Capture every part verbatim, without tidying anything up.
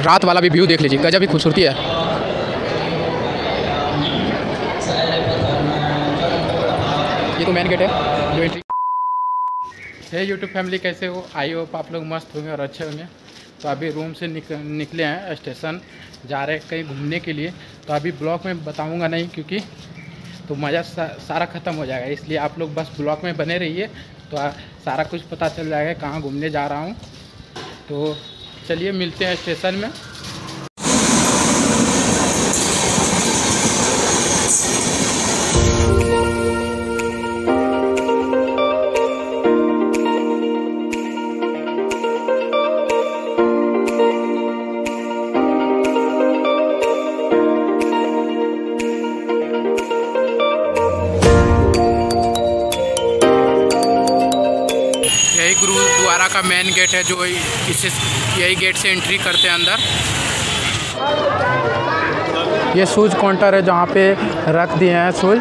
रात वाला भी व्यू देख लीजिए, गजब भी खूबसूरती है। ये तो मेन गेट है जो एंट्री। हे यूट्यूब फैमिली, कैसे हो? आई होप आप लोग मस्त होंगे और अच्छे होंगे। तो अभी रूम से निक, निकले हैं, स्टेशन जा रहे हैं कहीं घूमने के लिए। तो अभी ब्लॉग में बताऊंगा नहीं, क्योंकि तो मज़ा सा, सारा ख़त्म हो जाएगा, इसलिए आप लोग बस ब्लॉग में बने रहिए तो आ, सारा कुछ पता चल जाएगा कहाँ घूमने जा रहा हूँ। तो चलिए मिलते हैं स्टेशन में। यही गुरुद्वारा का मेन गेट है, जो इसे यही गेट से एंट्री करते हैं अंदर। ये शूज काउंटर है जहाँ पे रख दिए हैं शूज।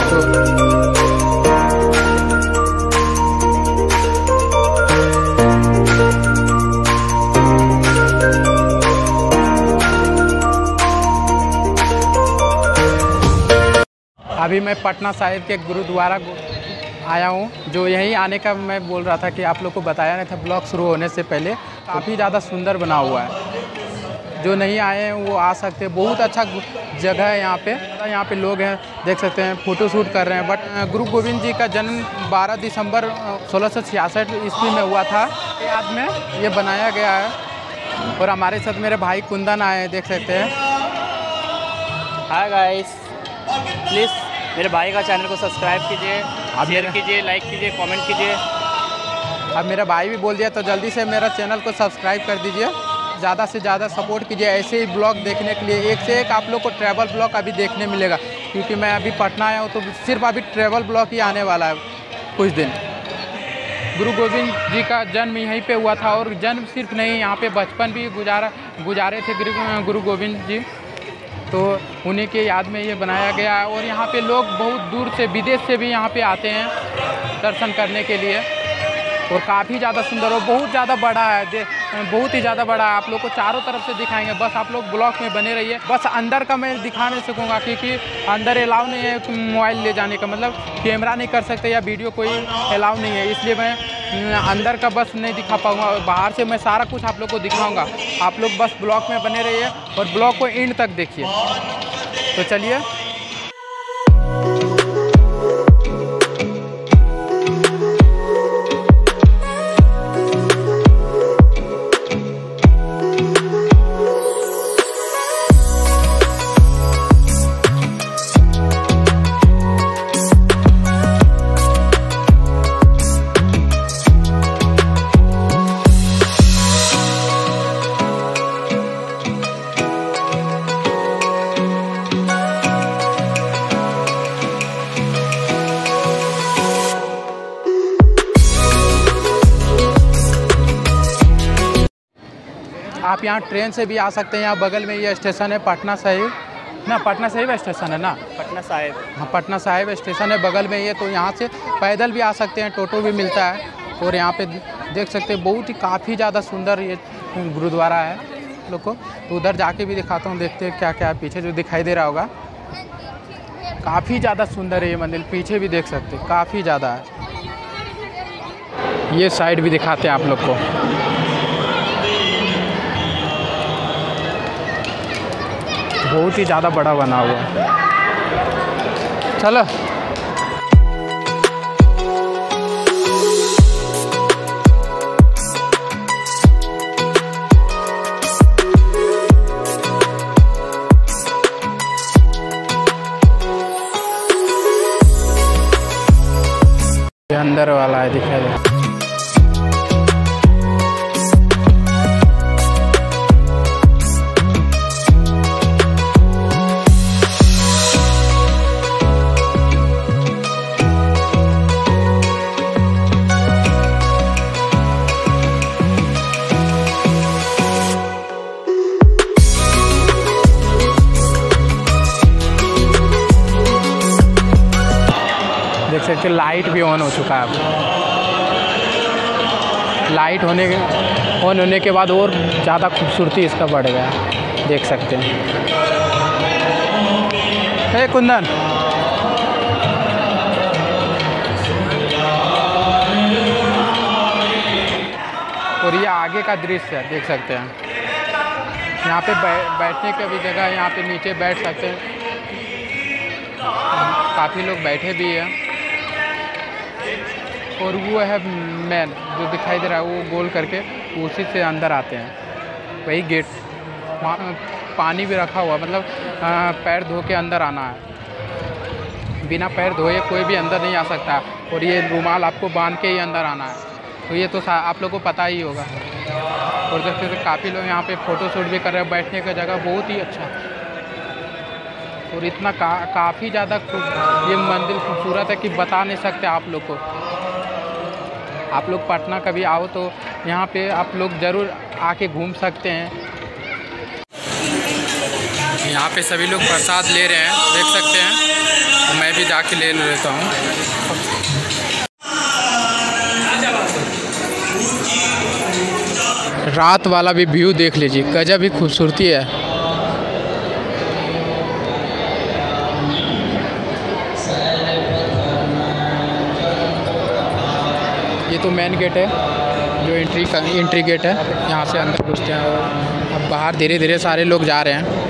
अभी मैं पटना साहिब के गुरुद्वारा आया हूँ, जो यहीं आने का मैं बोल रहा था कि आप लोग को बताया नहीं था ब्लॉग शुरू होने से पहले। काफ़ी ज़्यादा सुंदर बना हुआ है, जो नहीं आए हैं वो आ सकते हैं। बहुत अच्छा जगह है यहाँ पे। यहाँ पे लोग हैं, देख सकते हैं, फ़ोटो शूट कर रहे हैं। बट गुरु गोविंद जी का जन्म बारह दिसंबर सोलह सौ छियासठ ईस्वी में हुआ था, याद में ये बनाया गया है। और हमारे साथ मेरे भाई कुंदन आए हैं, देख सकते हैं। हाय गाइस, प्लीज़ मेरे भाई का चैनल को सब्सक्राइब कीजिए, शेयर कीजिए, लाइक कीजिए, कमेंट कीजिए। अब मेरा भाई भी बोल दिया तो जल्दी से मेरा चैनल को सब्सक्राइब कर दीजिए, ज़्यादा से ज़्यादा सपोर्ट कीजिए ऐसे ही ब्लॉग देखने के लिए। एक से एक आप लोग को ट्रैवल ब्लॉग अभी देखने मिलेगा, क्योंकि मैं अभी पटना आया हूँ तो सिर्फ अभी ट्रैवल ब्लॉग ही आने वाला है कुछ दिन। गुरु गोविंद जी का जन्म यहीं पे हुआ था, और जन्म सिर्फ नहीं, यहाँ पे बचपन भी गुजारा गुजारे थे गुरु गुरु गोविंद जी, तो उन्हीं के याद में ये बनाया गया है। और यहाँ पे लोग बहुत दूर से, विदेश से भी यहाँ पे आते हैं दर्शन करने के लिए। और काफ़ी ज़्यादा सुंदर और बहुत ज़्यादा बड़ा है, बहुत ही ज़्यादा बड़ा है। आप लोग को चारों तरफ से दिखाएंगे, बस आप लोग ब्लॉग में बने रहिए। बस अंदर का मैं दिखा नहीं सकूँगा, क्योंकि अंदर अलाउ नहीं है मोबाइल ले जाने का, मतलब कैमरा नहीं कर सकते या वीडियो कोई अलाउ नहीं है, इसलिए मैं अंदर का बस नहीं दिखा पाऊँगा। बाहर से मैं सारा कुछ आप लोग को दिखाऊँगा। आप लोग बस ब्लॉग में बने रहिए और ब्लॉग को एंड तक देखिए। तो चलिए, आप यहाँ ट्रेन से भी आ सकते हैं। यहाँ बगल में ये स्टेशन है पटना साहिब ना, पटना साहिब स्टेशन है ना, पटना साहिब, हाँ पटना साहिब स्टेशन है बगल में ये। तो यहाँ से पैदल भी आ सकते हैं, टोटो भी मिलता है। और यहाँ पे देख सकते हैं, बहुत ही काफ़ी ज़्यादा सुंदर ये गुरुद्वारा है लोग को। तो उधर जाके भी दिखाता हूँ, देखते हैं क्या क्या है पीछे जो दिखाई दे रहा होगा। काफ़ी ज़्यादा सुंदर है ये मंदिर, पीछे भी देख सकते हैं, काफ़ी ज़्यादा है। ये साइड भी दिखाते हैं आप लोग को। बहुत ही ज़्यादा बड़ा बना हुआ है। चलो, ये अंदर वाला है, दिखाई दे। देख सकते लाइट भी ऑन हो चुका है। अब लाइट होने के ऑन होने के बाद और ज़्यादा खूबसूरती इसका बढ़ गया, देख सकते हैं। हे कुंदन, और ये आगे का दृश्य है, देख सकते हैं। यहाँ पे बै, बैठने की भी जगह है, यहाँ पे नीचे बैठ सकते हैं, काफ़ी लोग बैठे भी हैं। और वो है मैन जो दिखाई दे रहा है, वो गोल करके उसी से अंदर आते हैं, वही गेट। वहाँ पानी भी रखा हुआ, मतलब आ, पैर धो के अंदर आना है, बिना पैर धोए कोई भी अंदर नहीं आ सकता। और ये रुमाल आपको बांध के ही अंदर आना है, तो ये तो आप लोगों को पता ही होगा। और देखते तो काफ़ी लोग यहाँ पे फ़ोटो शूट भी कर रहे हैं, बैठने का जगह बहुत ही अच्छा। और इतना का, काफ़ी ज़्यादा ये मंदिर खूबसूरत है कि बता नहीं सकते आप लोग को। आप लोग पटना कभी आओ तो यहाँ पे आप लोग ज़रूर आके घूम सकते हैं। यहाँ पे सभी लोग प्रसाद ले रहे हैं, देख सकते हैं, तो मैं भी जाके ले लेता हूँ। रात वाला भी व्यू देख लीजिए, गजब ही खूबसूरती है। ये तो मेन गेट है, जो एंट्री का एंट्री गेट है, यहाँ से अंदर घुसते हैं। और अब बाहर धीरे धीरे सारे लोग जा रहे हैं।